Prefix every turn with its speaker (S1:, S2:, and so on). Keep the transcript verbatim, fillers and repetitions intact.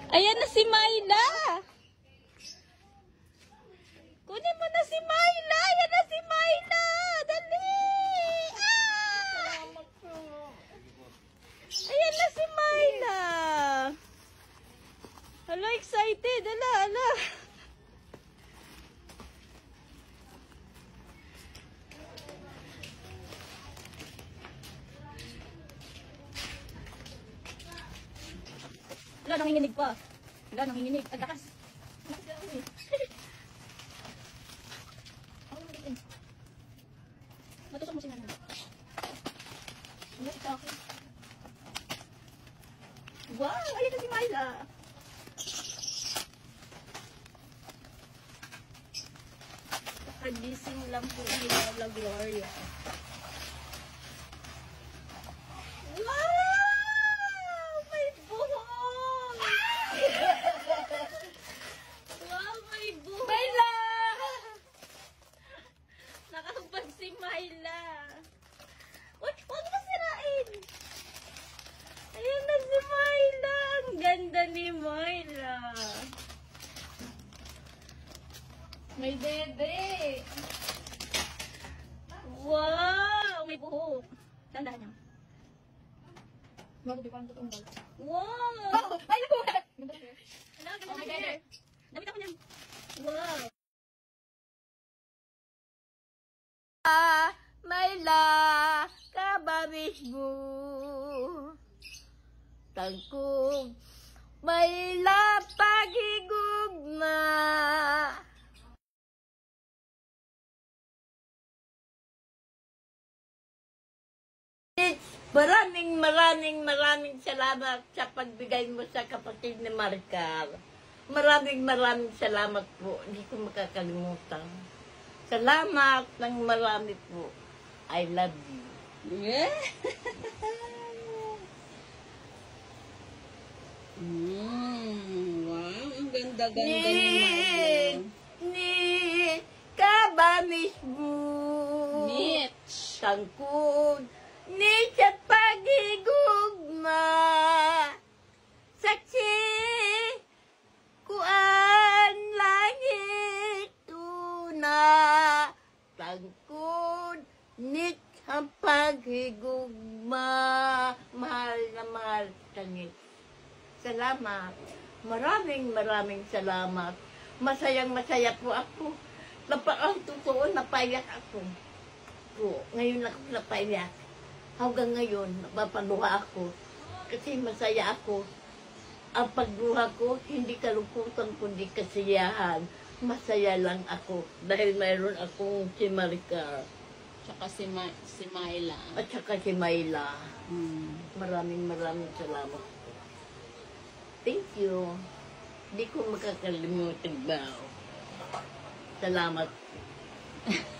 S1: Ayan na si Myla. Kunin mo na si Myla. Ayan na si Myla. Dali. Ah! Ayan na si Myla. Hala, excited. Hala, hala. Wala, nanginginig pa. Wala, nanginginig. Ang lakas. Matusok mo si Nana. Wow, ayan na si Myla. Kagising lang po ni Lola Gloria. Si Myla. Uy, huwag mo sirain. Ayan na si Myla. Ang ganda ni Myla. May dede. Wow! May buhok. Tandaan niya. Wow! Oh, ay, naku! Hello, ganda na hair. Damit ako niyan. Wow! Myla, kabamis mo. Tangkong Myla, pagigugma. Maraming maraming maraming salamat sa pagbigay mo sa kapatid ni Maricar. Maraming maraming salamat po. Hindi ko makakalimutan. Salamat ng marami po. I love you.
S2: Yeah. mm, wow, ang ganda-ganda ni Myla.
S1: Ni kabamis mo.
S2: Mitch.
S1: Tangkod. Ni sa pagigugma. Saksi. Kuan langit tuna. Tangkod. Nit ang paghigugma. Mahal na mahal tangit. Salamat. Maraming maraming salamat. Masayang masaya po ako. Napakang totoo, napaiyak ako. Po, ngayon ako napaiyak. Hanggang ngayon, napapaluha ako. Kasi masaya ako. Ang pagluha ko, hindi kalungkutan kundi kasiyahan. Masaya lang ako. Dahil mayroon akong si Maricar.
S2: Tsaka si, Ma si Myla.
S1: At saka si Myla.
S2: Hmm.
S1: Maraming maraming salamat. Thank you. Hindi ko makakalimutan ba. Salamat.